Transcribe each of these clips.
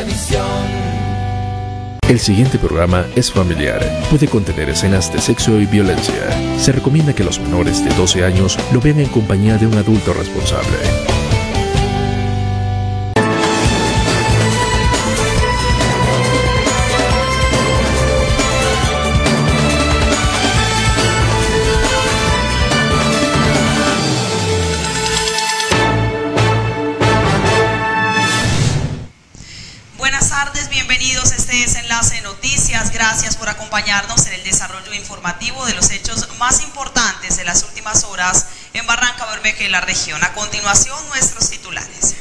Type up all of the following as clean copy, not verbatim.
Venevisión. El siguiente programa es familiar. Puede contener escenas de sexo y violencia. Se recomienda que los menores de 12 años lo vean en compañía de un adulto responsable. Bienvenidos, este es Enlace Noticias. Gracias por acompañarnos en el desarrollo informativo de los hechos más importantes de las últimas horas en Barrancabermeja y la región. A continuación, nuestros titulares.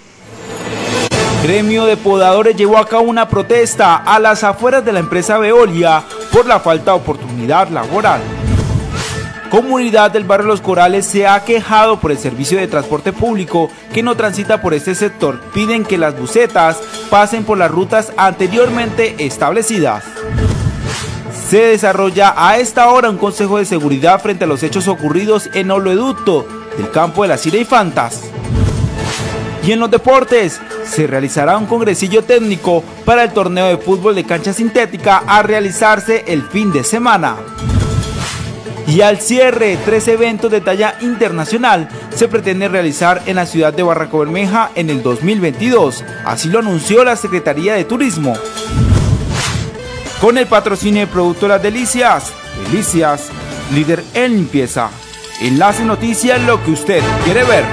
Gremio de podadores llevó a cabo una protesta a las afueras de la empresa Veolia por la falta de oportunidad laboral. Comunidad del barrio Los Corales se ha quejado por el servicio de transporte público que no transita por este sector. Piden que las busetas pasen por las rutas anteriormente establecidas. Se desarrolla a esta hora un consejo de seguridad frente a los hechos ocurridos en Oleoducto del campo de la Cira y Fantas. Y en los deportes, se realizará un congresillo técnico para el torneo de fútbol de cancha sintética a realizarse el fin de semana. Y al cierre, 3 eventos de talla internacional se pretende realizar en la ciudad de Barrancabermeja en el 2022, así lo anunció la Secretaría de Turismo. Con el patrocinio de Productoras Delicias, Delicias, líder en limpieza. Enlace Noticias, lo que usted quiere ver.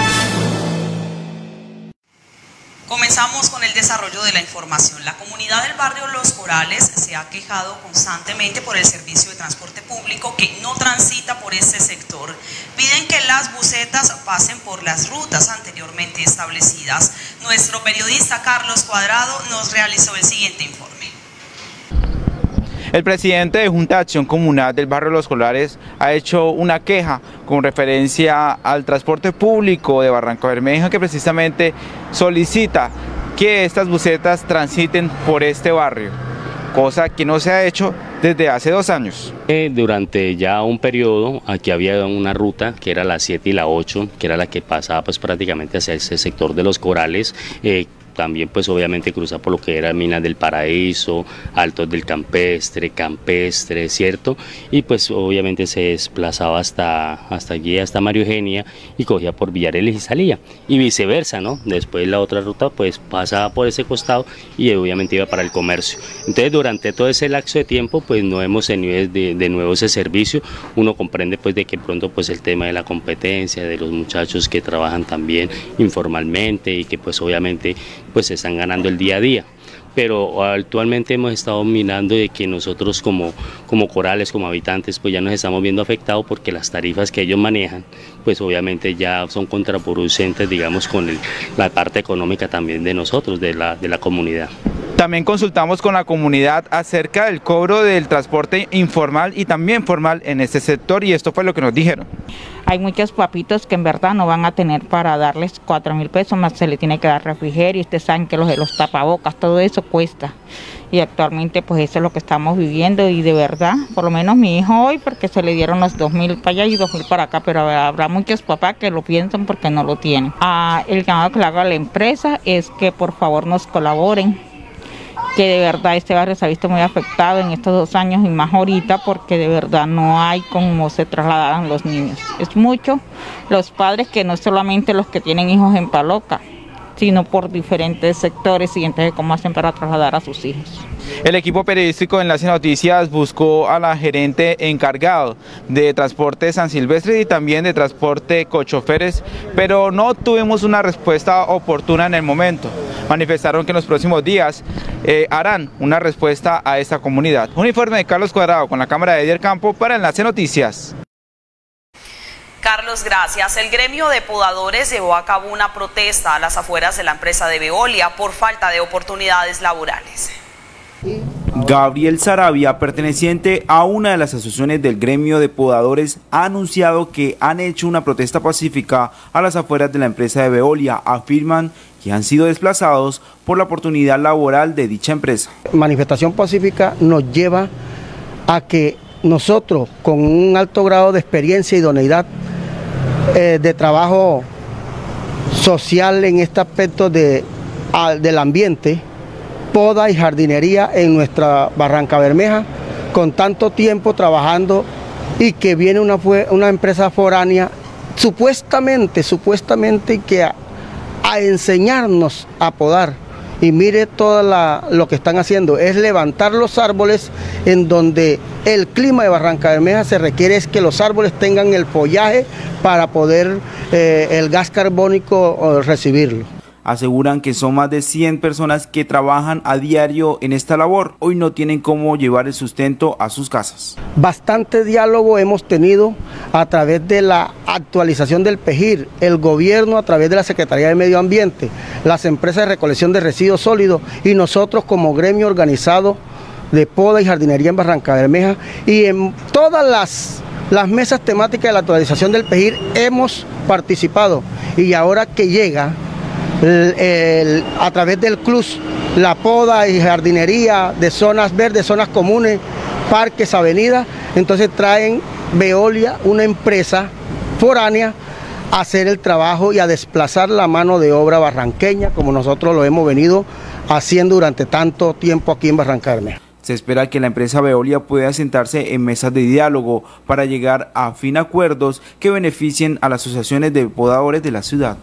Comenzamos con el desarrollo de la información. La comunidad del barrio Los Corales se ha quejado constantemente por el servicio de transporte público que no transita por este sector. Piden que las busetas pasen por las rutas anteriormente establecidas. Nuestro periodista Carlos Cuadrado nos realizó el siguiente informe. El presidente de Junta de Acción Comunal del barrio Los Corales ha hecho una queja con referencia al transporte público de Barrancabermeja que precisamente solicita que estas busetas transiten por este barrio, cosa que no se ha hecho desde hace 2 años. Durante ya un periodo aquí había una ruta que era la 7 y la 8, que era la que pasaba pues prácticamente hacia ese sector de Los Corales. También pues obviamente cruza por lo que era Minas del Paraíso, Altos del Campestre, ¿cierto? Y pues obviamente se desplazaba hasta allí, hasta María Eugenia, y cogía por Villareles y salía, y viceversa, ¿no? Después la otra ruta pues pasaba por ese costado y obviamente iba para el comercio. Entonces durante todo ese lapso de tiempo pues no hemos tenido de nuevo ese servicio. Uno comprende pues de que pronto pues el tema de la competencia, de los muchachos que trabajan también informalmente y que pues obviamente pues se están ganando el día a día, pero actualmente hemos estado mirando de que nosotros como Corales, como habitantes, pues ya nos estamos viendo afectados porque las tarifas que ellos manejan, pues obviamente ya son contraproducentes, digamos, con la parte económica también de nosotros, de la comunidad. También consultamos con la comunidad acerca del cobro del transporte informal y también formal en este sector, y esto fue lo que nos dijeron. Hay muchos papitos que en verdad no van a tener para darles 4.000 pesos, más se le tiene que dar refrigerio. Ustedes saben que los tapabocas, todo eso cuesta. Y actualmente pues eso es lo que estamos viviendo, y de verdad, por lo menos mi hijo hoy, porque se le dieron los 2.000 para allá y 2.000 para acá, pero habrá muchos papás que lo piensan porque no lo tienen. El llamado que le hago a la empresa es que por favor nos colaboren, que de verdad este barrio se ha visto muy afectado en estos 2 años y más ahorita, porque de verdad no hay cómo se trasladaran los niños. Es mucho los padres, que no solamente los que tienen hijos en Paloca, sino por diferentes sectores, y entonces cómo hacen para trasladar a sus hijos. El equipo periodístico de Enlace Noticias buscó a la gerente encargado de transporte San Silvestre y también de transporte Cochoferes, pero no tuvimos una respuesta oportuna en el momento. Manifestaron que en los próximos días harán una respuesta a esta comunidad. Un informe de Carlos Cuadrado con la cámara de Edier Campo para Enlace Noticias. Carlos, gracias. El gremio de podadores llevó a cabo una protesta a las afueras de la empresa de Veolia por falta de oportunidades laborales. Gabriel Sarabia, perteneciente a una de las asociaciones del gremio de podadores, ha anunciado que han hecho una protesta pacífica a las afueras de la empresa de Veolia. Afirman que han sido desplazados por la oportunidad laboral de dicha empresa. Manifestación pacífica nos lleva a que nosotros, con un alto grado de experiencia y idoneidad de trabajo social en este aspecto del ambiente, poda y jardinería en nuestra Barranca Bermeja, con tanto tiempo trabajando y que viene una empresa foránea supuestamente que a enseñarnos a podar. Y mire todo lo que están haciendo, es levantar los árboles en donde el clima de Barranca Bermeja se requiere es que los árboles tengan el follaje para poder el gas carbónico recibirlo. Aseguran que son más de 100 personas que trabajan a diario en esta labor. Hoy no tienen cómo llevar el sustento a sus casas. Bastante diálogo hemos tenido a través de la actualización del PEJIR, el gobierno a través de la Secretaría de Medio Ambiente, las empresas de recolección de residuos sólidos y nosotros como gremio organizado de poda y jardinería en Barranca Bermeja, y en todas las mesas temáticas de la actualización del PEJIR hemos participado, y ahora que llega a través del CLUS, la poda y jardinería de zonas verdes, zonas comunes, parques, avenidas, entonces traen Veolia, una empresa foránea, a hacer el trabajo y a desplazar la mano de obra barranqueña, como nosotros lo hemos venido haciendo durante tanto tiempo aquí en Barranca Bermeja. Se espera que la empresa Veolia pueda sentarse en mesas de diálogo para llegar a fin acuerdos que beneficien a las asociaciones de podadores de la ciudad.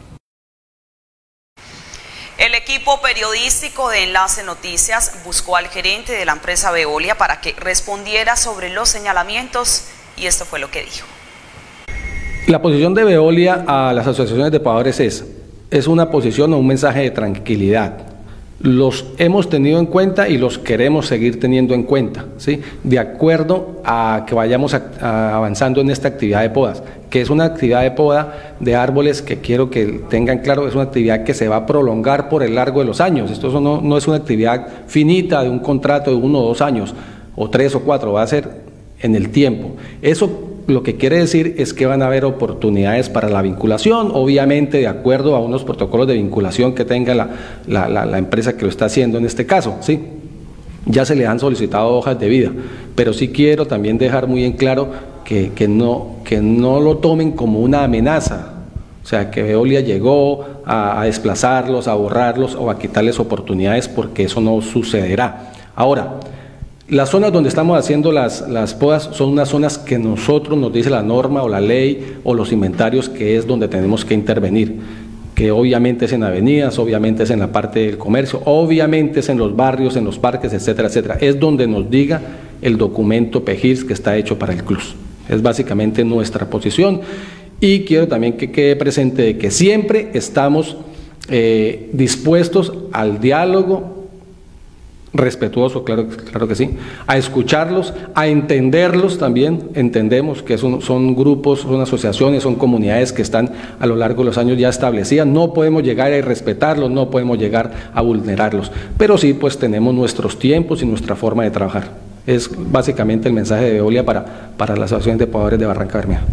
El equipo periodístico de Enlace Noticias buscó al gerente de la empresa Veolia para que respondiera sobre los señalamientos, y esto fue lo que dijo. La posición de Veolia a las asociaciones de podadores es una posición o un mensaje de tranquilidad. Los hemos tenido en cuenta y los queremos seguir teniendo en cuenta, ¿sí? De acuerdo a que vayamos avanzando en esta actividad de podas, que es una actividad de poda de árboles que quiero que tengan claro, es una actividad que se va a prolongar por el largo de los años. Esto no es una actividad finita de un contrato de 1 o 2 años, o 3 o 4, va a ser en el tiempo. Eso lo que quiere decir es que van a haber oportunidades para la vinculación, obviamente de acuerdo a unos protocolos de vinculación que tenga la empresa que lo está haciendo en este caso, ¿sí? Ya se le han solicitado hojas de vida, pero sí quiero también dejar muy en claro que no lo tomen como una amenaza, o sea, que Veolia llegó a desplazarlos, a borrarlos o a quitarles oportunidades, porque eso no sucederá. Ahora, las zonas donde estamos haciendo las podas son unas zonas que nosotros nos dice la norma o la ley o los inventarios que es donde tenemos que intervenir, que obviamente es en avenidas, obviamente es en la parte del comercio, obviamente es en los barrios, en los parques, etcétera, etcétera. Es donde nos diga el documento PEJIR que está hecho para el CLUS. Es básicamente nuestra posición, y quiero también que quede presente de que siempre estamos dispuestos al diálogo respetuoso, claro que sí, a escucharlos, a entenderlos también. Entendemos que son grupos, son asociaciones, son comunidades que están a lo largo de los años ya establecidas, no podemos llegar a irrespetarlos, no podemos llegar a vulnerarlos, pero sí pues tenemos nuestros tiempos y nuestra forma de trabajar. Es básicamente el mensaje de Veolia para las asociaciones de podadores de Barranca Bermeja.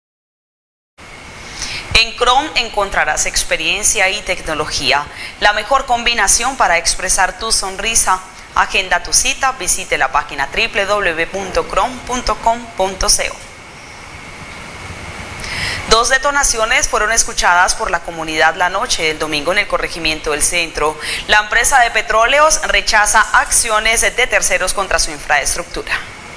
En Crom encontrarás experiencia y tecnología, la mejor combinación para expresar tu sonrisa. Agenda tu cita, visite la página www.crom.com.co. 2 detonaciones fueron escuchadas por la comunidad la noche del domingo en el corregimiento del Centro. La empresa de petróleos rechaza acciones de terceros contra su infraestructura.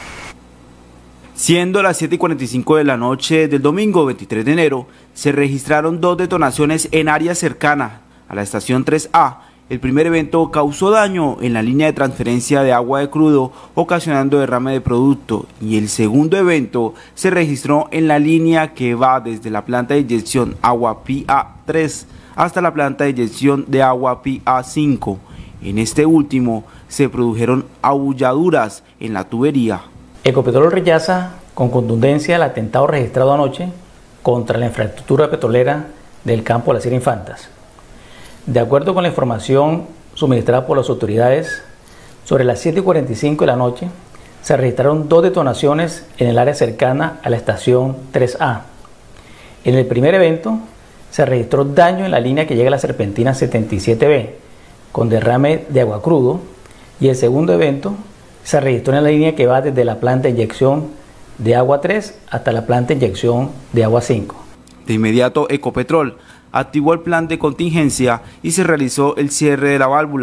Siendo las 7:45 de la noche del domingo 23 de enero, se registraron 2 detonaciones en áreas cercanas a la estación 3A. El primer evento causó daño en la línea de transferencia de agua de crudo, ocasionando derrame de producto, y el segundo evento se registró en la línea que va desde la planta de inyección agua PA3 hasta la planta de inyección de agua PA5. En este último se produjeron abulladuras en la tubería. Ecopetrol rechaza con contundencia el atentado registrado anoche contra la infraestructura petrolera del campo de las Sierra Infantas. De acuerdo con la información suministrada por las autoridades, sobre las 7:45 de la noche se registraron 2 detonaciones en el área cercana a la estación 3A. En el primer evento se registró daño en la línea que llega a la serpentina 77B con derrame de agua crudo, y el segundo evento se registró en la línea que va desde la planta de inyección de agua 3 hasta la planta de inyección de agua 5. De inmediato, Ecopetrol activó el plan de contingencia y se realizó el cierre de la válvula.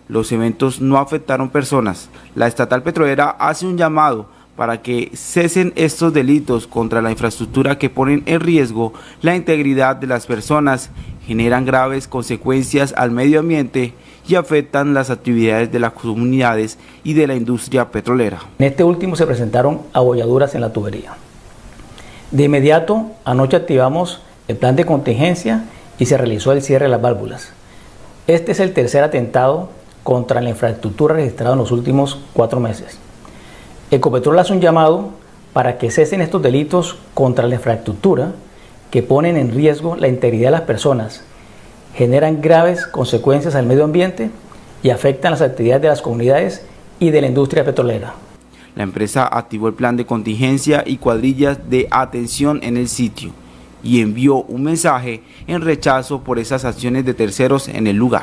Los eventos no afectaron personas. La estatal petrolera hace un llamado para que cesen estos delitos contra la infraestructura que ponen en riesgo la integridad de las personas, generan graves consecuencias al medio ambiente y afectan las actividades de las comunidades y de la industria petrolera. En este último se presentaron abolladuras en la tubería. De inmediato, anoche activamos el plan de contingencia y se realizó el cierre de las válvulas. Este es el tercer atentado contra la infraestructura registrado en los últimos 4 meses. Ecopetrol hace un llamado para que cesen estos delitos contra la infraestructura que ponen en riesgo la integridad de las personas, generan graves consecuencias al medio ambiente y afectan las actividades de las comunidades y de la industria petrolera. La empresa activó el plan de contingencia y cuadrillas de atención en el sitio y envió un mensaje en rechazo por esas acciones de terceros en el lugar.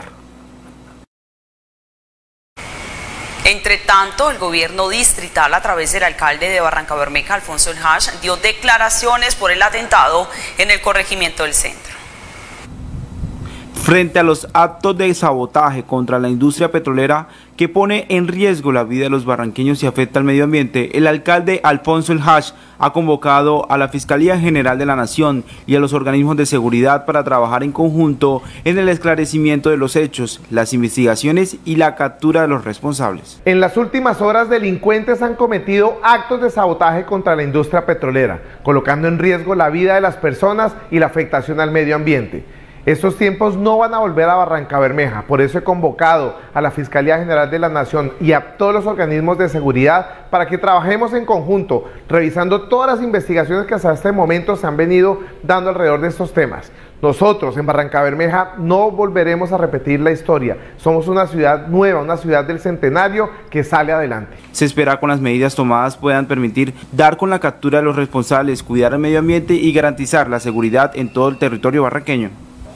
Entre tanto, el gobierno distrital, a través del alcalde de Barrancabermeja, Alfonso El Hash, dio declaraciones por el atentado en el corregimiento del centro. Frente a los actos de sabotaje contra la industria petrolera que pone en riesgo la vida de los barranqueños y afecta al medio ambiente, el alcalde Alfonso El Hash ha convocado a la Fiscalía General de la Nación y a los organismos de seguridad para trabajar en conjunto en el esclarecimiento de los hechos, las investigaciones y la captura de los responsables. En las últimas horas, delincuentes han cometido actos de sabotaje contra la industria petrolera, colocando en riesgo la vida de las personas y la afectación al medio ambiente. Estos tiempos no van a volver a Barrancabermeja, por eso he convocado a la Fiscalía General de la Nación y a todos los organismos de seguridad para que trabajemos en conjunto, revisando todas las investigaciones que hasta este momento se han venido dando alrededor de estos temas. Nosotros en Barrancabermeja no volveremos a repetir la historia, somos una ciudad nueva, una ciudad del centenario que sale adelante. Se espera con las medidas tomadas puedan permitir dar con la captura de los responsables, cuidar el medio ambiente y garantizar la seguridad en todo el territorio barranqueño.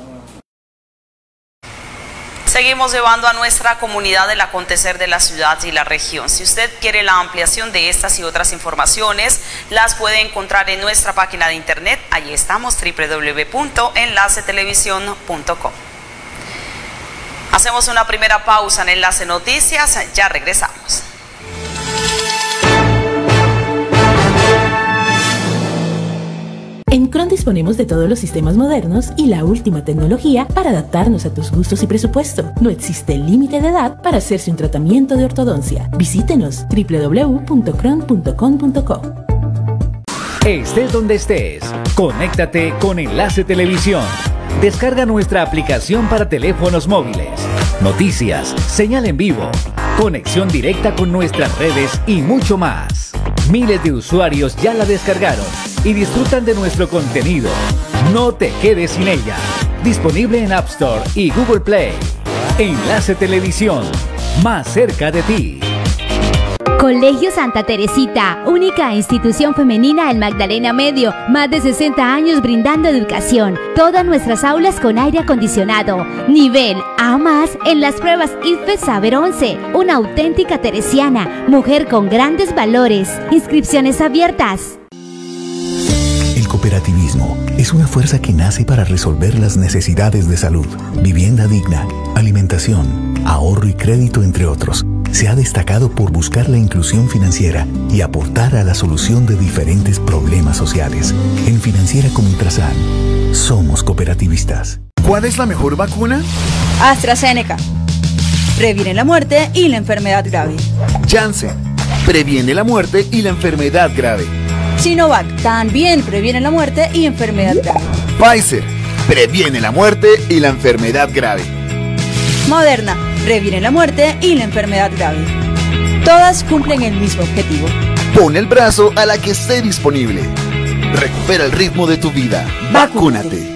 Seguimos llevando a nuestra comunidad el acontecer de la ciudad y la región. Si usted quiere la ampliación de estas y otras informaciones, las puede encontrar en nuestra página de internet. Allí estamos, www.enlacetelevisión.com. Hacemos una primera pausa en Enlace Noticias, ya regresamos. En Cron disponemos de todos los sistemas modernos y la última tecnología para adaptarnos a tus gustos y presupuesto. No existe límite de edad para hacerse un tratamiento de ortodoncia. Visítenos www.cron.com.co. Estés donde estés, conéctate con Enlace Televisión. Descarga nuestra aplicación para teléfonos móviles. Noticias, señal en vivo, conexión directa con nuestras redes y mucho más. Miles de usuarios ya la descargaron y disfrutan de nuestro contenido. No te quedes sin ella. Disponible en App Store y Google Play. Enlace Televisión, más cerca de ti. Colegio Santa Teresita, única institución femenina del Magdalena Medio, más de 60 años brindando educación. Todas nuestras aulas con aire acondicionado. Nivel A+ en las pruebas IFES Saber 11. Una auténtica teresiana, mujer con grandes valores. Inscripciones abiertas. El cooperativismo es una fuerza que nace para resolver las necesidades de salud, vivienda digna, alimentación, ahorro y crédito, entre otros. Se ha destacado por buscar la inclusión financiera y aportar a la solución de diferentes problemas sociales. En Financiera como Ultrasan, somos cooperativistas. ¿Cuál es la mejor vacuna? AstraZeneca. Previene la muerte y la enfermedad grave. Janssen. Previene la muerte y la enfermedad grave. Sinovac. También previene la muerte y enfermedad grave. Pfizer. Previene la muerte y la enfermedad grave. Moderna. Previene la muerte y la enfermedad grave. Todas cumplen el mismo objetivo. Pon el brazo a la que esté disponible. Recupera el ritmo de tu vida. Vacúnate.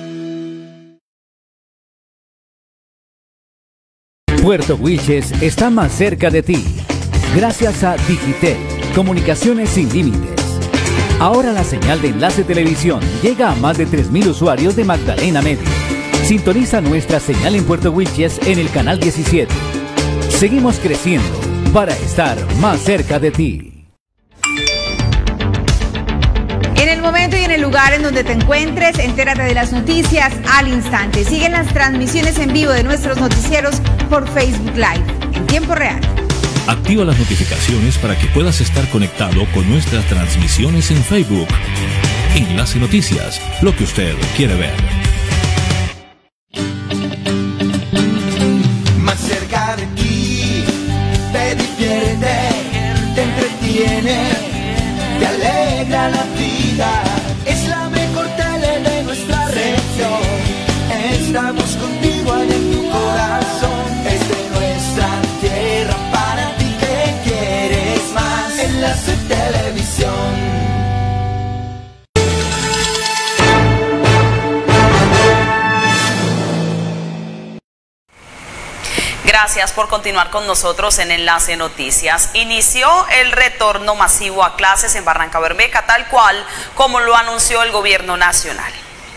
Puerto Wilches está más cerca de ti. Gracias a Digitel, comunicaciones sin límites. Ahora la señal de Enlace Televisión llega a más de 3.000 usuarios de Magdalena Medio. Sintoniza nuestra señal en Puerto Wilches en el canal 17. Seguimos creciendo para estar más cerca de ti. En el momento momento y en el lugar en donde te encuentres, entérate de las noticias al instante. Siguen las transmisiones en vivo de nuestros noticieros por Facebook Live, en tiempo real. Activa las notificaciones para que puedas estar conectado con nuestras transmisiones en Facebook. Enlace Noticias, lo que usted quiere ver. Más cerca de ti, te divierte, te entretiene, te alegra la vida. Es la mejor tele de nuestra región. Estamos contigo allá en tu corazón. Es de nuestra tierra para ti que quieres más. Enlace Televisión. Gracias por continuar con nosotros en Enlace Noticias. Inició el retorno masivo a clases en Barrancabermeja, tal cual como lo anunció el gobierno nacional.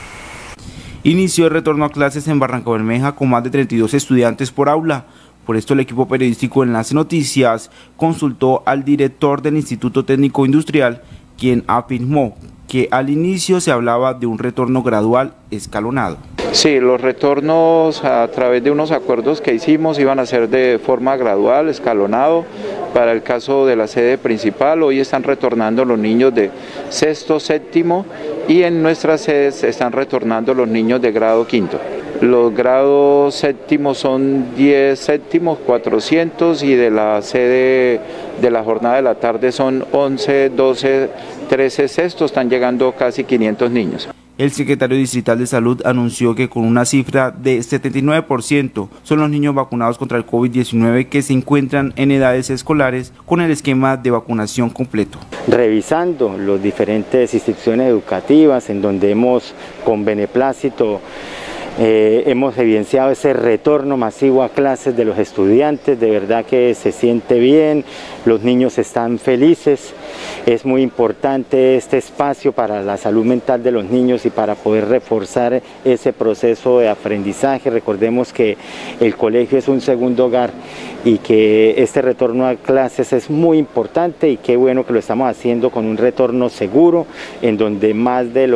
Inició el retorno a clases en Barrancabermeja con más de 32 estudiantes por aula. Por esto el equipo periodístico Enlace Noticias consultó al director del Instituto Técnico Industrial, quien afirmó que al inicio se hablaba de un retorno gradual escalonado. Sí, los retornos a través de unos acuerdos que hicimos iban a ser de forma gradual, escalonado. Para el caso de la sede principal, hoy están retornando los niños de sexto, séptimo y en nuestras sedes están retornando los niños de grado quinto. Los grados séptimos son 10 séptimos, 400 y de la sede de la jornada de la tarde son 11, 12, 13 sextos, están llegando casi 500 niños. El secretario distrital de Salud anunció que con una cifra de 79% son los niños vacunados contra el COVID-19 que se encuentran en edades escolares con el esquema de vacunación completo. Revisando las diferentes instituciones educativas en donde hemos con beneplácito hemos evidenciado ese retorno masivo a clases de los estudiantes, de verdad que se siente bien, los niños están felices, es muy importante este espacio para la salud mental de los niños y para poder reforzar ese proceso de aprendizaje. Recordemos que el colegio es un segundo hogar y que este retorno a clases es muy importante y qué bueno que lo estamos haciendo con un retorno seguro en donde más del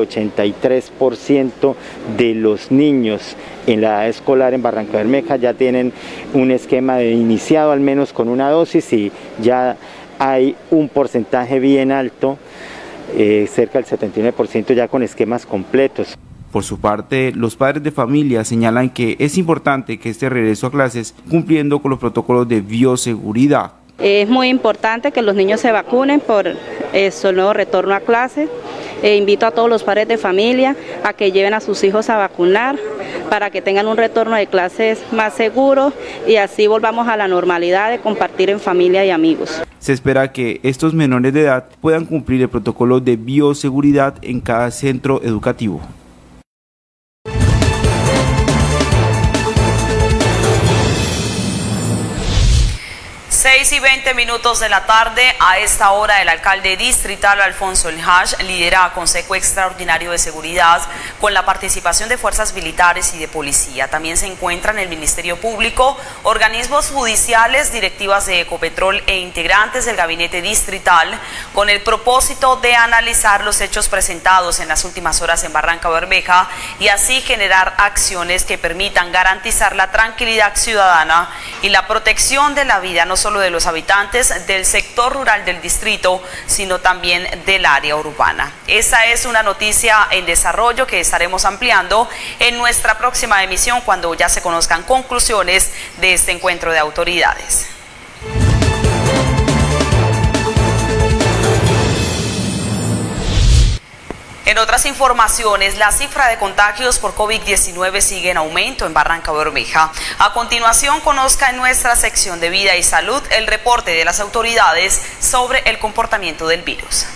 83% de los niños en la edad escolar en Barrancabermeja ya tienen un esquema de iniciado al menos con una dosis y ya hay un porcentaje bien alto, cerca del 79% ya con esquemas completos. Por su parte, los padres de familia señalan que es importante que este regreso a clases cumpliendo con los protocolos de bioseguridad. Es muy importante que los niños se vacunen por el nuevo retorno a clases. Invito a todos los padres de familia a que lleven a sus hijos a vacunar para que tengan un retorno de clases más seguro y así volvamos a la normalidad de compartir en familia y amigos. Se espera que estos menores de edad puedan cumplir el protocolo de bioseguridad en cada centro educativo. 6:20 de la tarde, a esta hora el alcalde distrital Alfonso El Haj lidera Consejo Extraordinario de Seguridad con la participación de fuerzas militares y de policía. También se encuentran el Ministerio Público, organismos judiciales, directivas de Ecopetrol e integrantes del gabinete distrital con el propósito de analizar los hechos presentados en las últimas horas en Barrancabermeja y así generar acciones que permitan garantizar la tranquilidad ciudadana y la protección de la vida no solo de los habitantes del sector rural del distrito, sino también del área urbana. Esa es una noticia en desarrollo que estaremos ampliando en nuestra próxima emisión cuando ya se conozcan conclusiones de este encuentro de autoridades. En otras informaciones, la cifra de contagios por COVID-19 sigue en aumento en Barrancabermeja. A continuación, conozca en nuestra sección de Vida y Salud el reporte de las autoridades sobre el comportamiento del virus.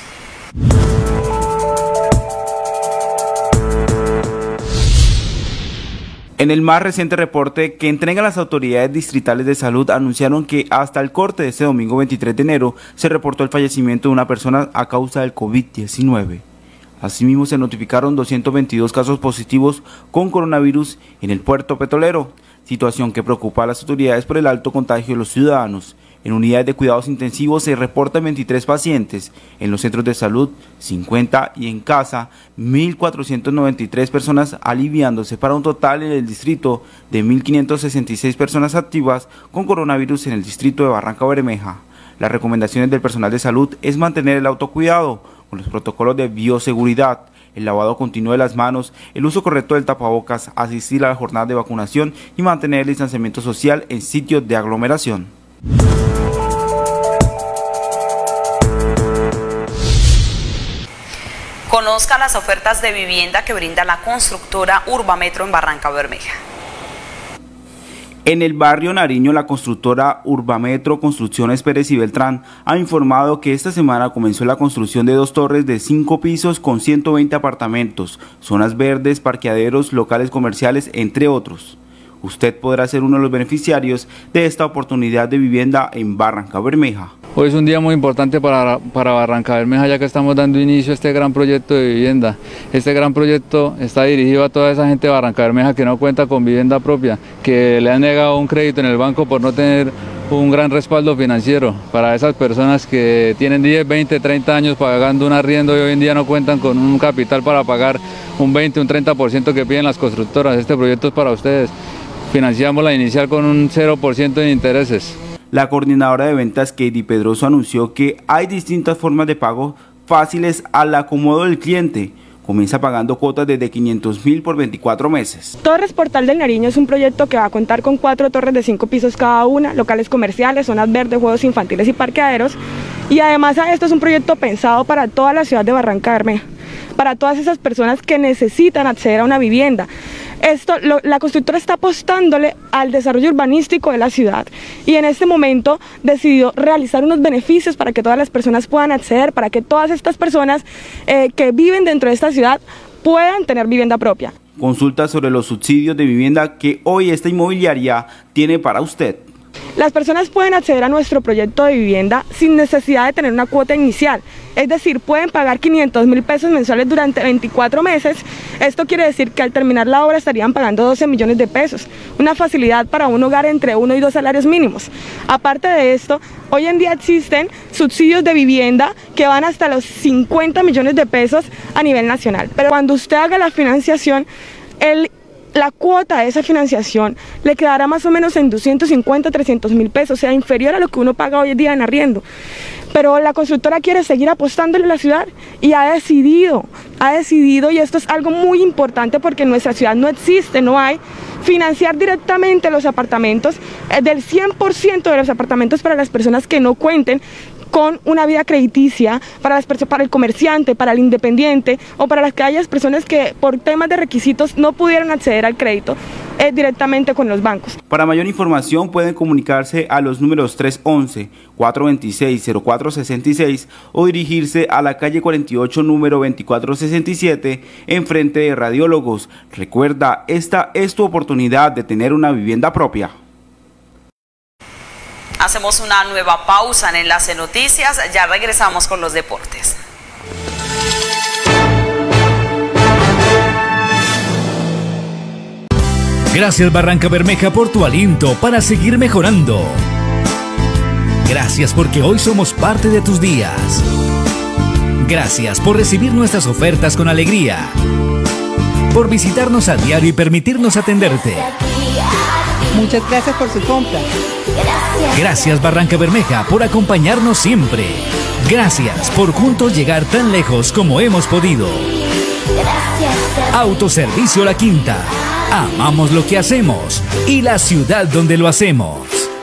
En el más reciente reporte que entregan las autoridades distritales de salud anunciaron que hasta el corte de este domingo 23 de enero se reportó el fallecimiento de una persona a causa del COVID-19. Asimismo, se notificaron 222 casos positivos con coronavirus en el puerto petrolero, situación que preocupa a las autoridades por el alto contagio de los ciudadanos. En unidades de cuidados intensivos se reportan 23 pacientes, en los centros de salud 50 y en casa 1.493 personas aliviándose, para un total en el distrito de 1.566 personas activas con coronavirus en el distrito de Barrancabermeja. Las recomendaciones del personal de salud es mantener el autocuidado con los protocolos de bioseguridad, el lavado continuo de las manos, el uso correcto del tapabocas, asistir a la jornada de vacunación y mantener el distanciamiento social en sitios de aglomeración. Conozca las ofertas de vivienda que brinda la constructora Urbametro en Barrancabermeja. En el barrio Nariño, la constructora Urbametro Construcciones Pérez y Beltrán ha informado que esta semana comenzó la construcción de 2 torres de 5 pisos con 120 apartamentos, zonas verdes, parqueaderos, locales comerciales, entre otros. Usted podrá ser uno de los beneficiarios de esta oportunidad de vivienda en Barrancabermeja. Hoy es un día muy importante para Barrancabermeja, ya que estamos dando inicio a este gran proyecto de vivienda. Este gran proyecto está dirigido a toda esa gente de Barrancabermeja que no cuenta con vivienda propia, que le han negado un crédito en el banco por no tener un gran respaldo financiero. Para esas personas que tienen 10, 20, 30 años pagando un arriendo y hoy en día no cuentan con un capital para pagar un 20, un 30% que piden las constructoras. Este proyecto es para ustedes. Financiamos la inicial con un 0% de intereses. La coordinadora de ventas, Katie Pedroso, anunció que hay distintas formas de pago fáciles al acomodo del cliente. Comienza pagando cuotas desde 500.000 por 24 meses. Torres Portal del Nariño es un proyecto que va a contar con 4 torres de 5 pisos cada una, locales comerciales, zonas verdes, juegos infantiles y parqueaderos. Y además esto es un proyecto pensado para toda la ciudad de Barrancabermeja, para todas esas personas que necesitan acceder a una vivienda. La constructora está apostándole al desarrollo urbanístico de la ciudad y en este momento decidió realizar unos beneficios para que todas las personas puedan acceder, para que todas estas personas que viven dentro de esta ciudad puedan tener vivienda propia. Consulta sobre los subsidios de vivienda que hoy esta inmobiliaria tiene para usted. Las personas pueden acceder a nuestro proyecto de vivienda sin necesidad de tener una cuota inicial, es decir, pueden pagar 500.000 pesos mensuales durante 24 meses. Esto quiere decir que al terminar la obra estarían pagando 12 millones de pesos, una facilidad para un hogar entre 1 y 2 salarios mínimos. Aparte de esto, hoy en día existen subsidios de vivienda que van hasta los 50 millones de pesos a nivel nacional, pero cuando usted haga la financiación, la cuota de esa financiación le quedará más o menos en 250, 300.000 pesos, o sea, inferior a lo que uno paga hoy en día en arriendo. Pero la constructora quiere seguir apostándole a la ciudad y ha decidido, y esto es algo muy importante porque en nuestra ciudad no hay, financiar directamente los apartamentos, del 100% de los apartamentos para las personas que no cuenten con una vida crediticia, para el comerciante, para el independiente o para las que haya personas que por temas de requisitos no pudieron acceder al crédito directamente con los bancos. Para mayor información pueden comunicarse a los números 311-426-0466 o dirigirse a la calle 48, número 2467, enfrente de Radiólogos. Recuerda, esta es tu oportunidad de tener una vivienda propia. Hacemos una nueva pausa en Enlace Noticias, ya regresamos con los deportes. Gracias Barrancabermeja por tu aliento para seguir mejorando. Gracias porque hoy somos parte de tus días. Gracias por recibir nuestras ofertas con alegría. Por visitarnos a diario y permitirnos atenderte. Muchas gracias por su compra. Gracias Barrancabermeja por acompañarnos siempre. Gracias por juntos llegar tan lejos como hemos podido. Autoservicio La Quinta. Amamos lo que hacemos y la ciudad donde lo hacemos.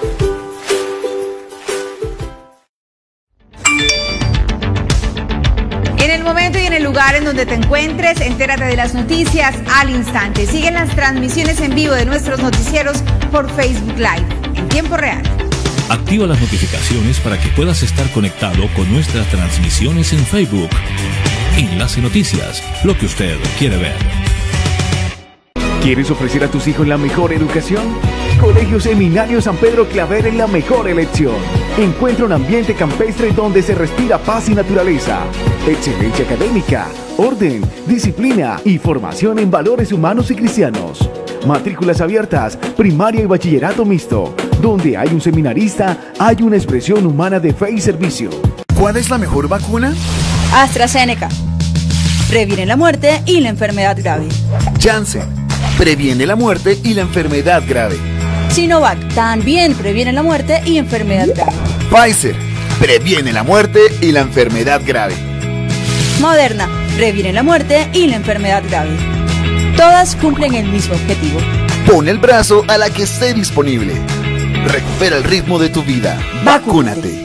En el momento y en el lugar en donde te encuentres, entérate de las noticias al instante. Siguen las transmisiones en vivo de nuestros noticieros por Facebook Live, en tiempo real. Activa las notificaciones para que puedas estar conectado con nuestras transmisiones en Facebook. Enlace Noticias, lo que usted quiere ver. ¿Quieres ofrecer a tus hijos la mejor educación? Colegio Seminario San Pedro Claver es la mejor elección. Encuentra un ambiente campestre donde se respira paz y naturaleza, excelencia académica, orden, disciplina y formación en valores humanos y cristianos. Matrículas abiertas, primaria y bachillerato mixto. Donde hay un seminarista, hay una expresión humana de fe y servicio. ¿Cuál es la mejor vacuna? AstraZeneca. Previene la muerte y la enfermedad grave. Janssen. Previene la muerte y la enfermedad grave. Sinovac. También previene la muerte y enfermedad grave. Pfizer. Previene la muerte y la enfermedad grave. Moderna. Previene la muerte y la enfermedad grave. Todas cumplen el mismo objetivo. Pon el brazo a la que esté disponible. Recupera el ritmo de tu vida. Vacúnate.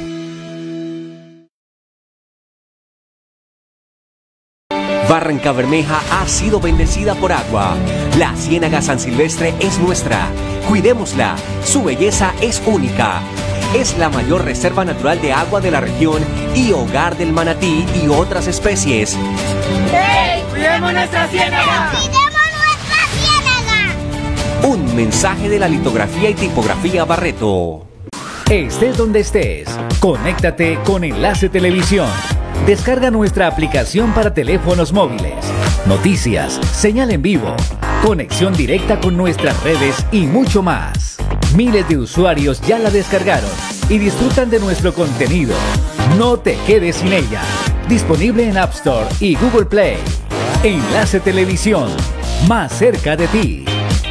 Barrancabermeja ha sido bendecida por agua. La Ciénaga San Silvestre es nuestra. Cuidémosla. Su belleza es única. Es la mayor reserva natural de agua de la región y hogar del manatí y otras especies. ¡Hey! ¡Cuidemos nuestra ciénaga! Un mensaje de la litografía y tipografía Barreto. Estés donde estés, conéctate con Enlace Televisión. Descarga nuestra aplicación para teléfonos móviles. Noticias, señal en vivo, conexión directa con nuestras redes y mucho más. Miles de usuarios ya la descargaron y disfrutan de nuestro contenido. No te quedes sin ella. Disponible en App Store y Google Play. Enlace Televisión, más cerca de ti.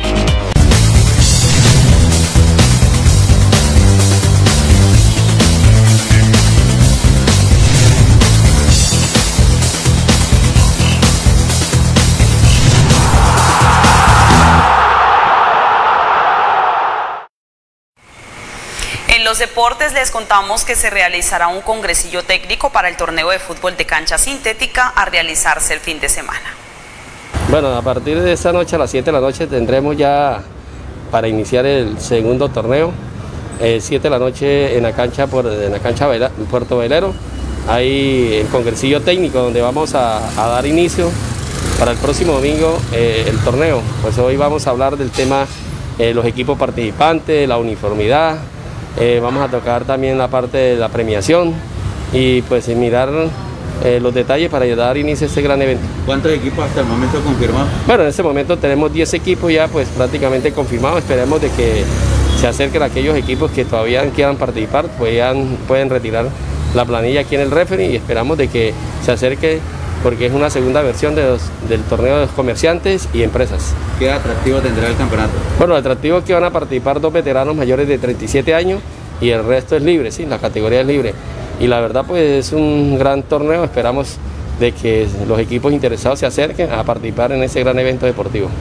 En los deportes les contamos que se realizará un congresillo técnico para el torneo de fútbol de cancha sintética a realizarse el fin de semana. Bueno, a partir de esta noche a las 7 de la noche tendremos ya para iniciar el segundo torneo. 7 de la noche en la cancha Puerto Velero. Hay el congresillo técnico donde vamos a dar inicio para el próximo domingo el torneo. Pues hoy vamos a hablar del tema los equipos participantes, la uniformidad. Vamos a tocar también la parte de la premiación y pues mirar los detalles para dar inicio a este gran evento. ¿Cuántos equipos hasta el momento confirmados? Bueno, en este momento tenemos 10 equipos ya pues prácticamente confirmados. Esperemos de que se acerquen aquellos equipos que todavía quieran participar, pueden retirar la planilla aquí en el referee y esperamos de que se acerque porque es una segunda versión del torneo de los comerciantes y empresas. ¿Qué atractivo tendrá el campeonato? Bueno, el atractivo es que van a participar 2 veteranos mayores de 37 años y el resto es libre, sí, la categoría es libre. Y la verdad pues es un gran torneo, esperamos de que los equipos interesados se acerquen a participar en ese gran evento deportivo.